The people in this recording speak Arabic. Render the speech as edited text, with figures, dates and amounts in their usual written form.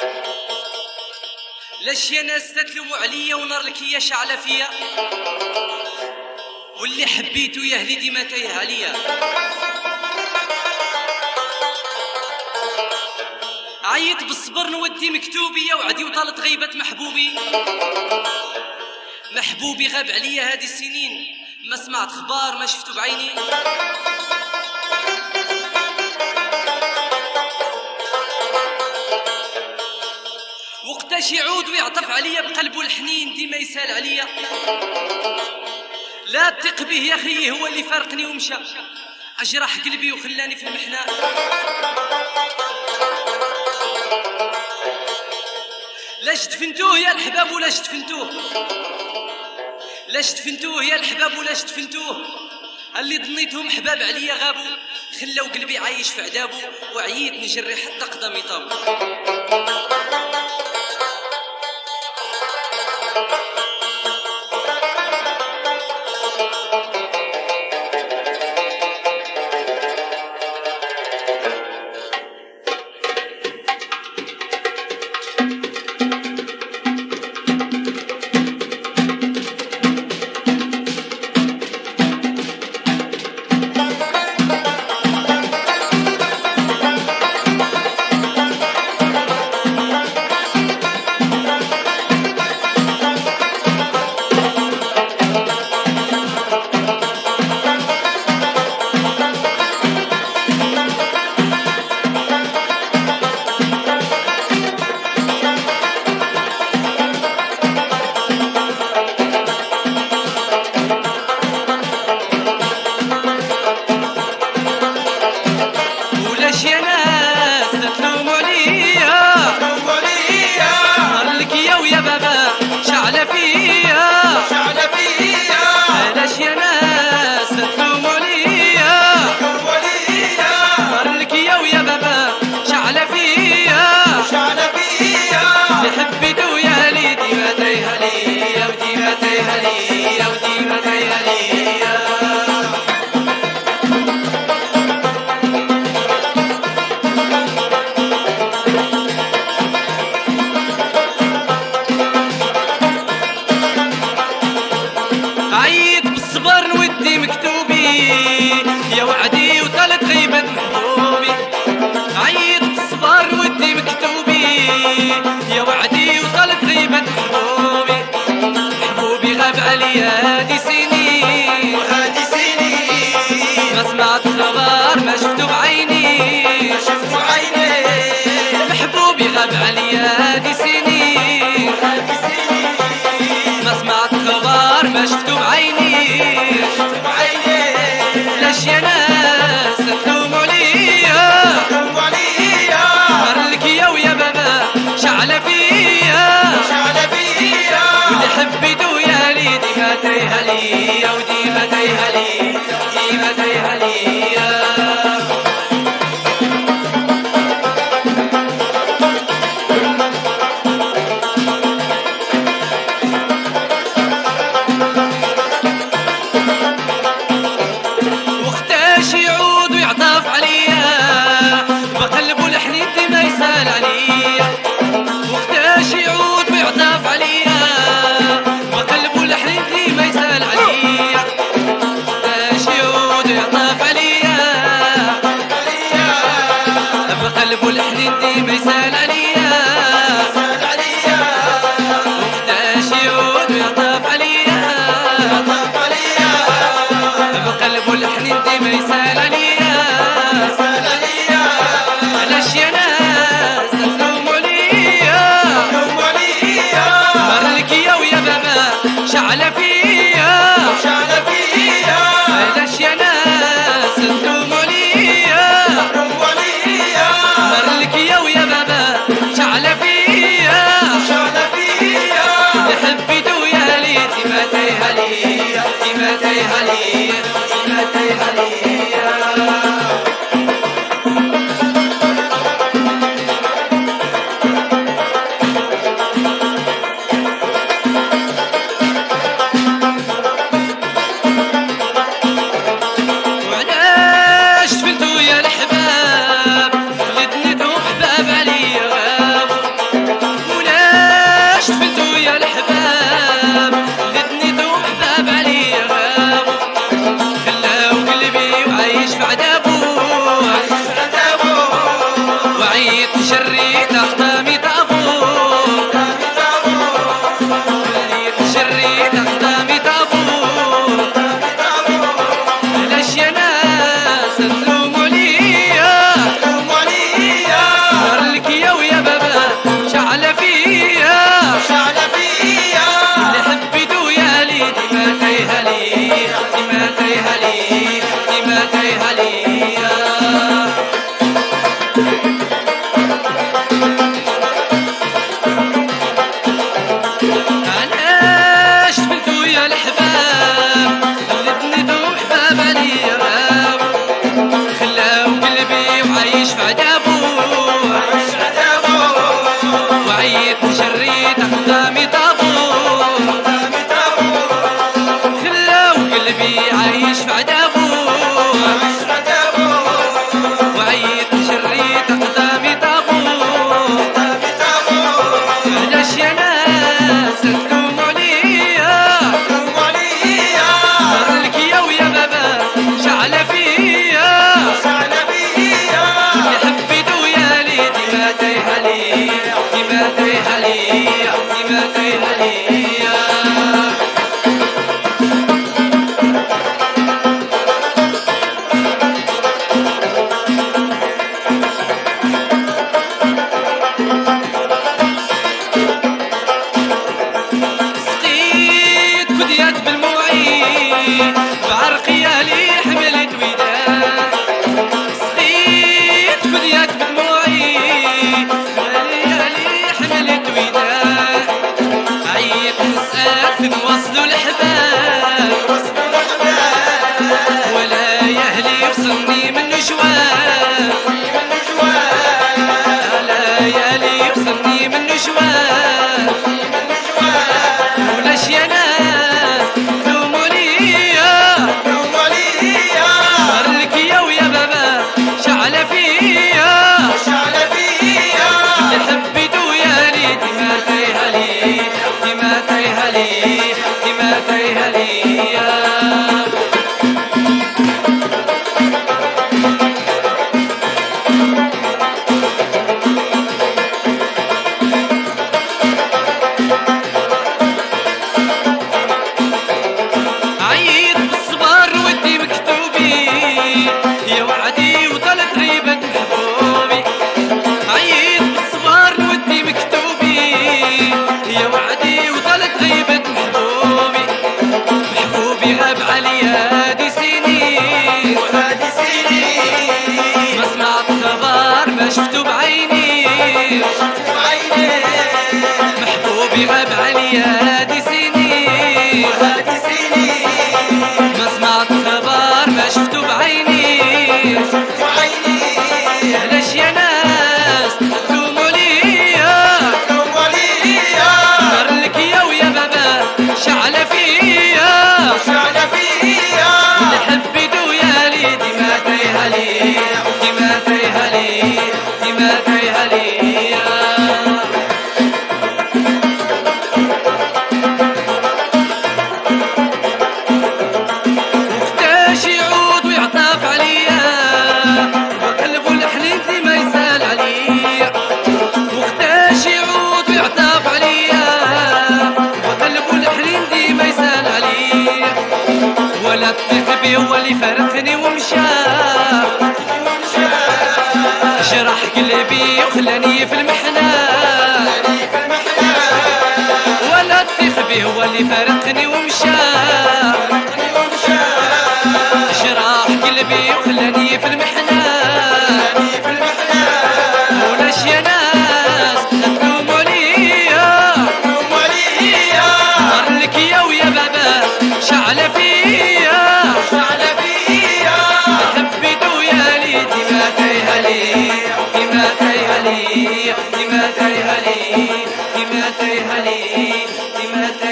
لاش يا ناس تتلوموا عليا ونار الكيا شعله فيا، واللي حبيتو يا اهلي ديما تايه عليا. عيط بالصبر نودي مكتوبي وعدي وطالت غيبة محبوبي غاب عليا هذه السنين، ما سمعت خبار ما شفتو بعيني. وقتاش يعود ويعطف عليا بقلبه الحنين ديما يسال عليا. لا تثق به يا خيي هو اللي فارقني ومشى، اجرح قلبي وخلاني في المحنة. لاش دفنتوه يا الحباب ولاش دفنتوه، لاش دفنتوه يا الحباب ولاش دفنتوه. اللي ظنيتهم حباب عليا غابوا، خلاو قلبي عايش في عذابه، وعييت نجري حتى قدامي طابوا. عيط بالصبر نودي مكتوبي يا وعدي وطالت غيبة محبوبي. عيط بالصبر نودي مكتوبي يا وعدي وطالت غيبة محبوبي غاب عليا هادي سنين وهادي سنين، ما سمعت خبر ما شفتو بعيني محبوبي غاب عليا هادي سنين وهادي سنين، ما سمعت خبر ما شفتو بعيني. لاش يا ناس تلوموا عليا نار الكيا ويا بابا شعله فيا واللي حبيتو يا لي ديما تايه عليا وديما تايه عليا ديما تايه عليا. علي نجري تقدامي طابور، اللي نجري تقدامي طابور، علاش يا ناس تلوموا ليا نار الكيا ويا بابا شعلة فيا اللي حبيتو يا لي ديما تايهة لي ديما تايهة لي ديما تايهة ليا. علاش فلتو يا الحباب اللي بنيتو حباب عليا خلاو قلبي وعايش في عذابو وعيط نجري تقدامي طابور، خلاو قلبي عايش في عذابو وعيط نجري تقدامي طابور، علاش يا ناس تلوموا عليا نار الكيا ويا بابا شعلة فيا اللي حبيتو يا لي ديما تايهة لي ديما تايهة لي ديما تايهة ليا. سقيت كديات بالموعي بعرقيا لي حملت وداد، سقيت كديات بالموعي بعرقيا لي حملت وداد، عيط نسأل فين وصلوا الحباب ولا يهلي وصلني من نجوان، لا يهلي وصلني من نجوان، ولاش يا ناس لوموا ليا نار الكيا ويا بابا شعلة فيا اللي حبيتو يا لي ديما تايهة لي ديما تايهة لي ديما تايهة ليا. عيط بالصبر ودي مكتوبي يا وعدي وطلت غيبة محبوبي، عيط بالصبر ودي مكتوبي يا وعدي وطلت غيبة محبوبي، محبوبي غاب عليا هادي سنين ما سمعت خبر ما شفتو بعيني، محبوبي غاب عليا هادي سنين ما سمعت خبر ما شفتو بعيني، علاش يا ناس تلوموا ليا نار الكيا ويا بابا شعلة فيا اللي حبيتو يا لي ديما تايهة لي ديما تايهة لي ديما تايهة ليا. وقتاش يعود ويعطف عليا وقلبو الحنين ديما يسال عليا، وقتاش يعود ويعطف عليا وقلبو الحنين ديما يسال عليا، ولا تثق بيه هو اللي فارقني ومشى جرح قلبي وخلاني في المحنة، ولا تثق بيه هو اللي فارقني ومشى جراح قلبي وخلاني في المحنة، ولاش يا ناس تلوموا ليا نار الكيا ويا بابا شعلة فيا حبيتو يا لي ديما تايهة لي ديما تايهة لي ديما تايهة لي ديما تايهة لي ديما تايهة